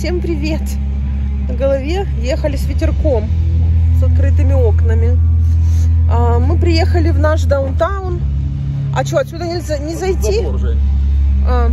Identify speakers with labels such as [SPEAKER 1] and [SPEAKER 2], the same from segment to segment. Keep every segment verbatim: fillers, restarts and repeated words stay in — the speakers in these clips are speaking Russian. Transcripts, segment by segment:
[SPEAKER 1] Всем привет! На голове ехали с ветерком, с открытыми окнами. А, мы приехали в наш даунтаун. А что, отсюда нельзя не зайти? А,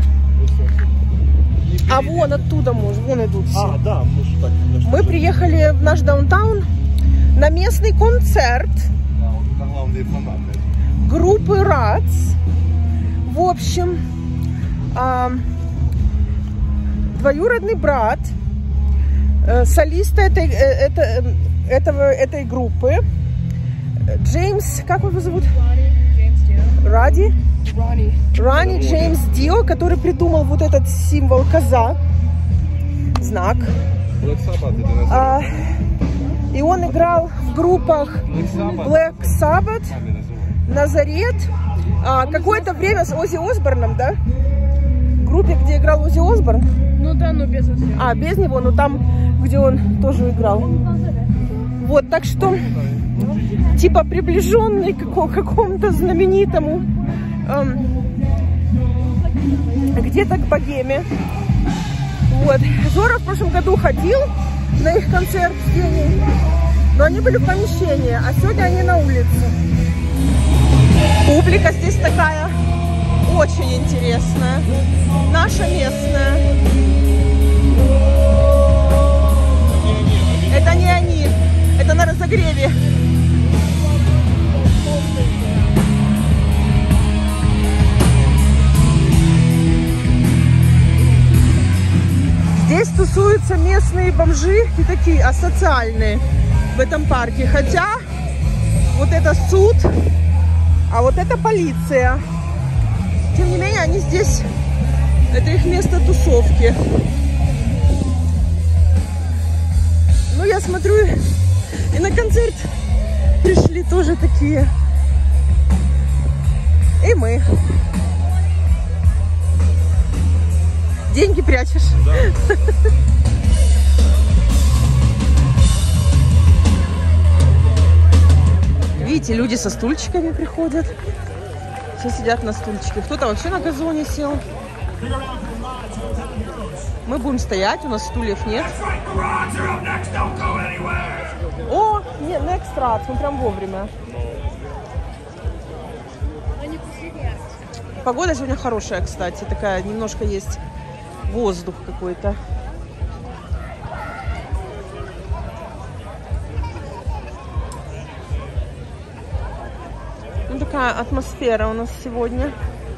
[SPEAKER 1] а вон оттуда можно, вон идут все.
[SPEAKER 2] А, да, может, так,
[SPEAKER 1] мы приехали в наш даунтаун на местный концерт
[SPEAKER 2] да, главные фанаты
[SPEAKER 1] группы РАЦ. В общем, а, двоюродный брат э, солиста этой, э, это, этого, этой группы, Джеймс, как его зовут? Ради?
[SPEAKER 3] Ронни.
[SPEAKER 1] Ронни Джеймс Дио, который придумал вот этот символ коза, знак. А, и он играл в группах Black Sabbath, Назарет. А, какое-то время с Оззи Осборном, да? В группе, где играл Оззи Осборн.
[SPEAKER 3] Ну да, но без Оззи.
[SPEAKER 1] А, без него, но там, где он тоже играл. Вот, так что, типа приближенный к какому-то знаменитому, эм, где-то к богеме. Вот. Жора в прошлом году ходил на их концерт в Кении, но они были в помещении, а сегодня они на улице. Публика здесь такая очень интересная, наша местная. Это не они, это на разогреве. Здесь тусуются местные бомжи и такие асоциальные в этом парке. Хотя вот это суд, а вот это полиция. Тем не менее, они здесь, это их место тусовки. Ну, я смотрю, и на концерт пришли тоже такие. И мы. Деньги прячешь? Да. Видите, люди со стульчиками приходят. Все сидят на стульчике. Кто-то вообще на газоне сел. Мы будем стоять, у нас стульев нет. О, нет, next ride, мы прям вовремя. Погода сегодня хорошая, кстати, такая, немножко есть воздух какой-то. Ну, такая атмосфера у нас сегодня.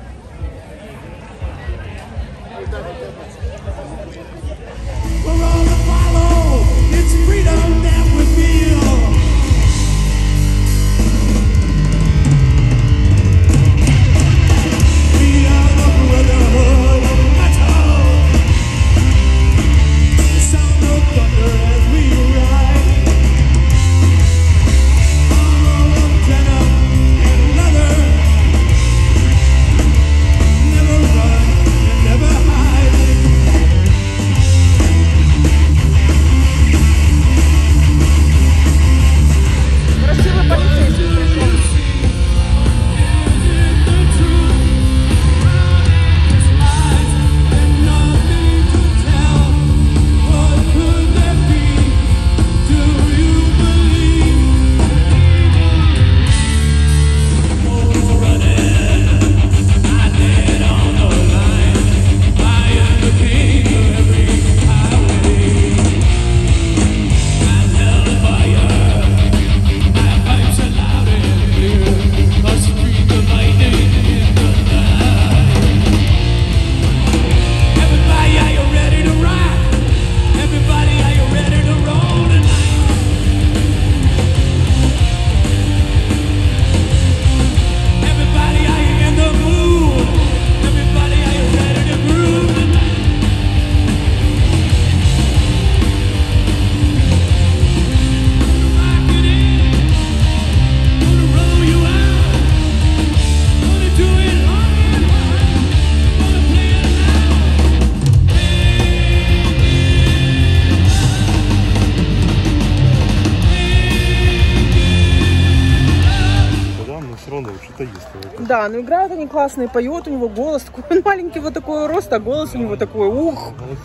[SPEAKER 1] Да, но играют они классные, поет, у него голос такой, он маленький вот такой рост, а голос у него такой, ух,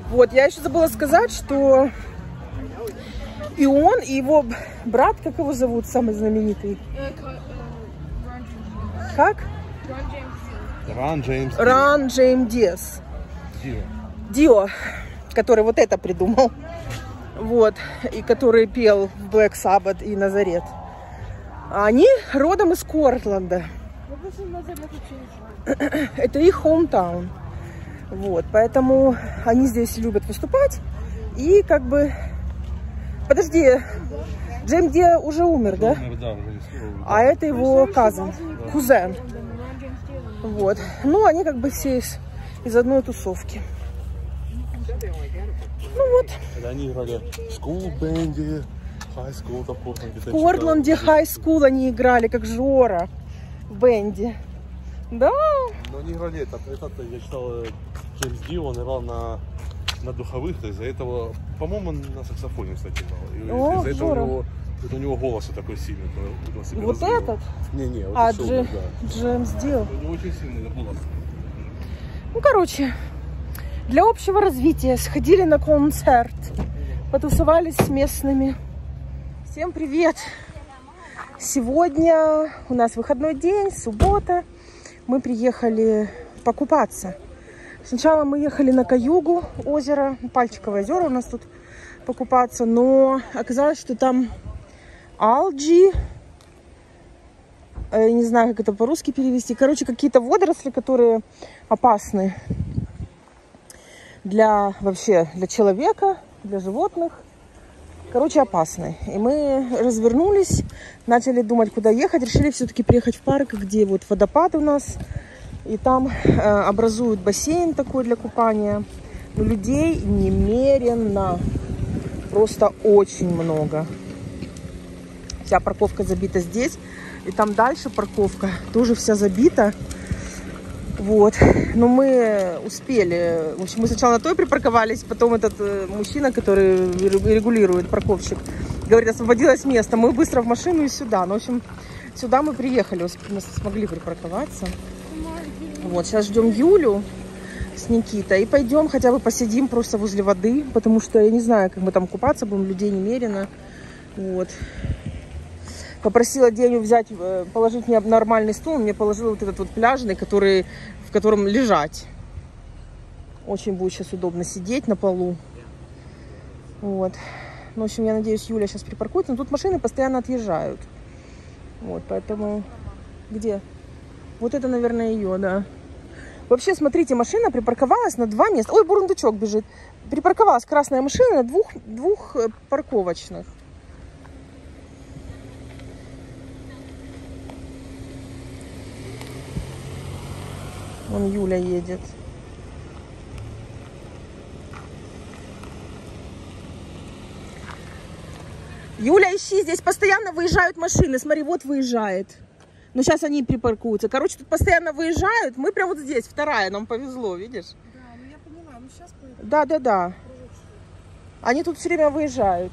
[SPEAKER 1] Вот, я еще забыла сказать, что и он, и его брат, как его зовут, самый знаменитый? Как?
[SPEAKER 2] Ран Джеймс.
[SPEAKER 1] Ран Джеймс Диас.
[SPEAKER 2] Дио.
[SPEAKER 1] Дио, который вот это придумал. Вот, и который пел в Black Sabbath и Назарет. Они родом из Портленда. Это их hometown. Вот, поэтому они здесь любят выступать. И как бы... Подожди, Джеймс Дио уже умер, да?
[SPEAKER 2] Умер, да, уже
[SPEAKER 1] а это его кузен. Кузен. Вот. Ну, они как бы все из, из одной тусовки. Ну вот.
[SPEAKER 2] Когда они играли в school-бенде, high school, в Портленде.
[SPEAKER 1] В Портленде high school они играли, как Жора в бенде. Да.
[SPEAKER 2] Но они играли, этот, этот я читал, Джеймс Дио, он играл на, на духовых, из-за этого, по-моему, он на саксофоне, кстати, играл. Из-за этого у него, это у него голос такой сильный.
[SPEAKER 1] Вот развил. Этот?
[SPEAKER 2] Не-не, вот
[SPEAKER 1] а,
[SPEAKER 2] это
[SPEAKER 1] Джей,
[SPEAKER 2] да.
[SPEAKER 1] Джеймс Дио.
[SPEAKER 2] У него очень сильный голос.
[SPEAKER 1] Ну, короче, для общего развития сходили на концерт, потусовались с местными. Всем привет! Сегодня у нас выходной день, суббота. Мы приехали покупаться. Сначала мы ехали на Каюгу, озеро, Пальчиковое озеро у нас тут покупаться, но оказалось, что там алги, я не знаю, как это по-русски перевести, короче, какие-то водоросли, которые опасны для вообще для человека, для животных. Короче, опасны. И мы развернулись, начали думать, куда ехать. Решили все-таки приехать в парк, где вот водопад у нас. И там э, образуют бассейн такой для купания. Но людей немерено. Просто очень много. Вся парковка забита здесь. И там дальше парковка тоже вся забита. Вот. Но мы успели. В общем, мы сначала на той припарковались, потом этот э, мужчина, который регулирует, парковщик, говорит, освободилось место. Мы быстро в машину и сюда. Ну, в общем, сюда мы приехали, мы смогли припарковаться. Вот, сейчас ждем Юлю с Никитой. И пойдем хотя бы посидим просто возле воды, потому что я не знаю, как мы там купаться будем, людей немерено. Вот. Попросила Деню взять, положить мне нормальный стул. Он мне положил вот этот вот пляжный, который, в котором лежать. Очень будет сейчас удобно сидеть на полу. Вот. Ну, в общем, я надеюсь, Юля сейчас припаркуется. Но тут машины постоянно отъезжают. Вот, поэтому... Где? Вот это, наверное, ее, да. Вообще, смотрите, машина припарковалась на два места. Ой, бурундучок бежит. Припарковалась красная машина на двух, двух парковочных. Вон Юля едет. Юля, ищи, здесь постоянно выезжают машины. Смотри, вот выезжает. Но сейчас они припаркуются. Короче, тут постоянно выезжают. Мы прям вот здесь, вторая, нам повезло, видишь?
[SPEAKER 3] Да, ну я поняла, ну сейчас поедем.
[SPEAKER 1] Да, да, да. Они тут все время выезжают.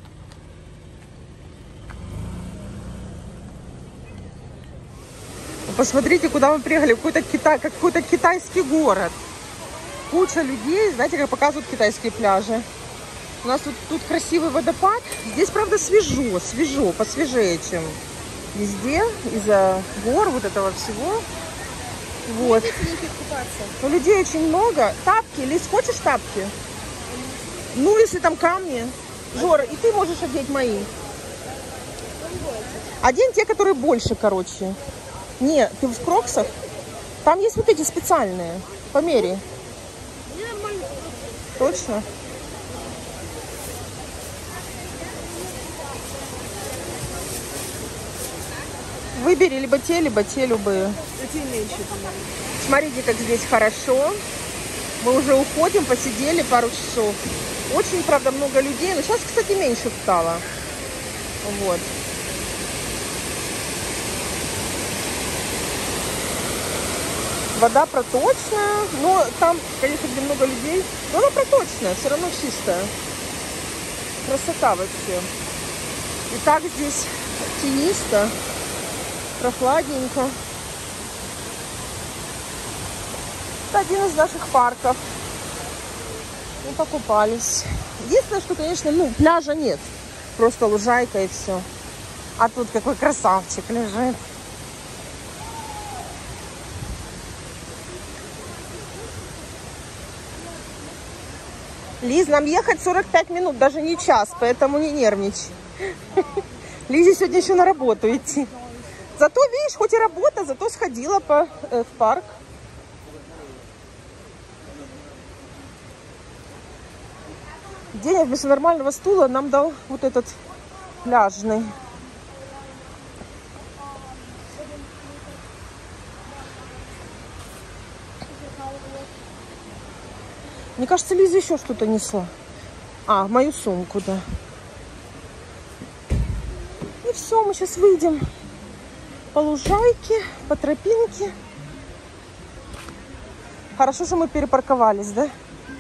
[SPEAKER 1] Посмотрите, куда мы приехали. Какой-то Китай, какой-то китайский город. Куча людей. Знаете, как показывают китайские пляжи. У нас тут, тут красивый водопад. Здесь, правда, свежо, свежо, посвежее, чем везде. Из-за гор, вот этого всего. Вот. У людей очень много. Тапки. Лиз, хочешь тапки? Ну, если там камни. Жора, и ты можешь одеть мои. Одень те, которые больше, короче. Не, ты в кроксах? Там есть вот эти специальные. Помери. Точно? Выбери либо те, либо те любые. Смотрите, как здесь хорошо. Мы уже уходим, посидели пару часов. Очень, правда, много людей. Но сейчас, кстати, меньше стало. Вот. Вода проточная, но там, конечно, где много людей, но она проточная, все равно чистая. Красота вообще. И так здесь тенисто, прохладненько. Это один из наших парков. Мы покупались. Единственное, что, конечно, ну, пляжа нет. Просто лужайка и все. А тут какой красавчик лежит. Лиз, нам ехать сорок пять минут, даже не час, поэтому не нервничай. Лизе сегодня еще на работу идти. Зато, видишь, хоть и работа, зато сходила по, э, в парк. Денег вместо нормального стула нам дал вот этот пляжный. Мне кажется, Лиза еще что-то несла. А, мою сумку, да. И все, мы сейчас выйдем по лужайке, по тропинке. Хорошо, что мы перепарковались, да?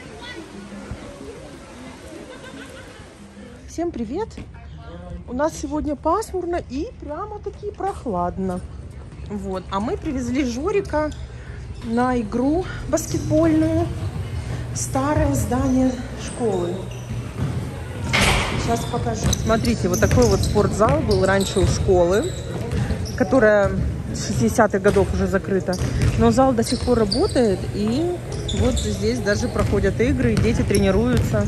[SPEAKER 1] Всем привет! У нас сегодня пасмурно и прямо-таки прохладно. Вот. А мы привезли Жорика на игру баскетбольную. Старое здание школы. Сейчас покажу. Смотрите, вот такой вот спортзал был раньше у школы, которая с шестидесятых годов уже закрыта. Но зал до сих пор работает, и вот здесь даже проходят игры, и дети тренируются.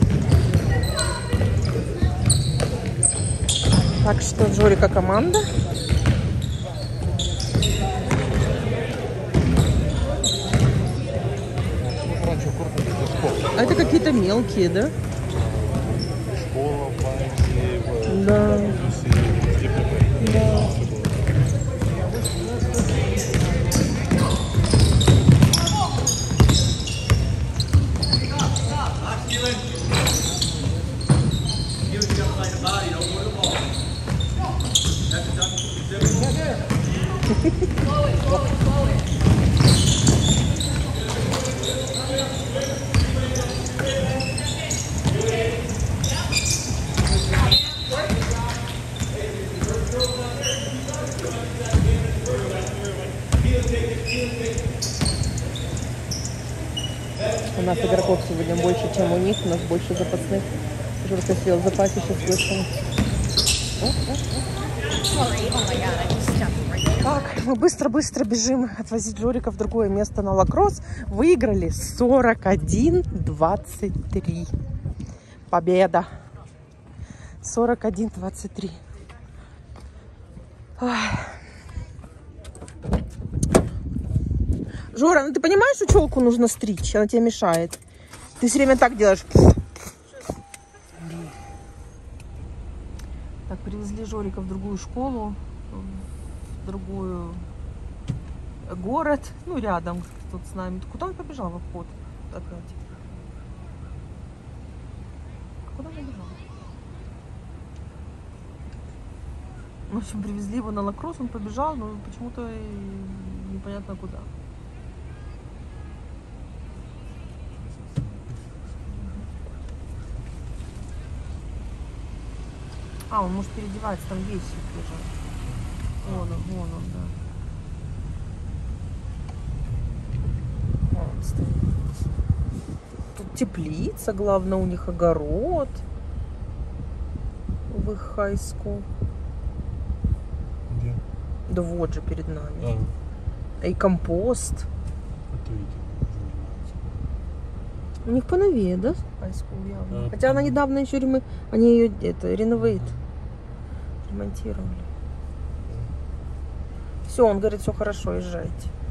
[SPEAKER 1] Так что Жорика команда. А это какие-то мелкие, да?
[SPEAKER 2] Школа, банки,
[SPEAKER 1] да. Да. У нас игроков сегодня больше, чем у них. У нас больше запасных. Жорка сел в запасе, сейчас слышим. Так, мы быстро-быстро бежим отвозить Жорика в другое место на лакросс. Выиграли сорок один двадцать три. Победа. сорок один двадцать три. Жора, ну ты понимаешь, что челку нужно стричь? Она тебе мешает. Ты все время так делаешь. Так, привезли Жорика в другую школу, в другую город, ну рядом тут с нами. Куда он побежал в обход опять? Куда он побежал? В общем, привезли его на лакросс, он побежал, но почему-то непонятно куда. А, он может переодеваться, там вещи лежат. Вон он, вон он, да. Вон он стоит. Тут теплица, главное, у них огород. В их хайску.
[SPEAKER 2] Где?
[SPEAKER 1] Да вот же перед нами.
[SPEAKER 2] А.
[SPEAKER 1] И компост.
[SPEAKER 2] Это
[SPEAKER 1] у них поновее, да? Хайскул явно.
[SPEAKER 2] А.
[SPEAKER 1] Хотя она недавно еще ремы... они ее это реновейт. Ремонтировали. Все, он говорит, все хорошо, езжайте.